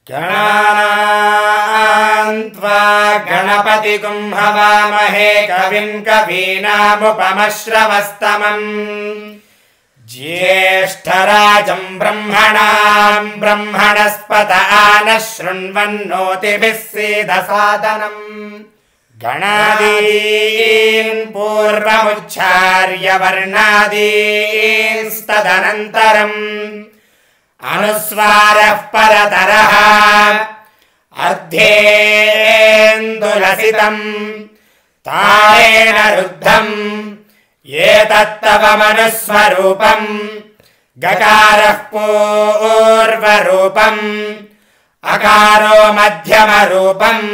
गणान्त्वा गणपतिगुं हवामहे कविं कवीनामुपमश्रवस्तमम् ज्येष्ठराजं ब्रह्मणां ब्रह्मणस्पत आनः शृण्वन्नोतिभिः सीदसादनम् गणादीन् पूर्वमुच्चार्य वर्णादींस्तदनन्तरम् अनुस्वारः परतरः अर्धेन्दुलसितम् तारेण रुद्धम् एतत्तव मनुस्वरूपम् गकारः पूर्वरूपम् अकारो मध्यमरूपम्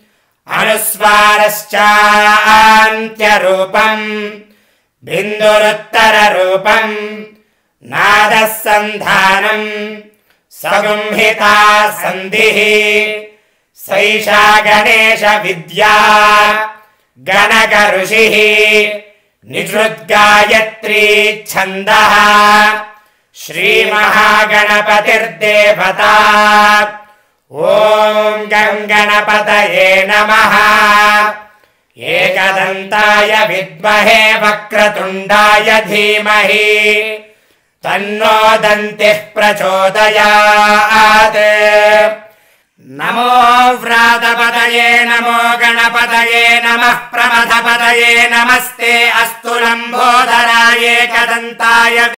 अनुस्वारश्चान्त्यरूपम् बिन्दुरुत्तररूपम् नादः सन्धानम् सगुंहिता सन्धिः सैषा गणेश विद्या गणक ऋषिः निषृद्गायत्री छन्दः श्रीमहागणपतिर्देवता ॐ गं गणपतये नमः एकदन्ताय विद्महे वक्रतुण्डाय धीमहि तन्नो दन्तिः प्रचोदयात् नमो व्रातपतये नमो गणपतये नमः प्रमथपतये नमस्ते अस्तु लम्बोदराय एकदन्ताय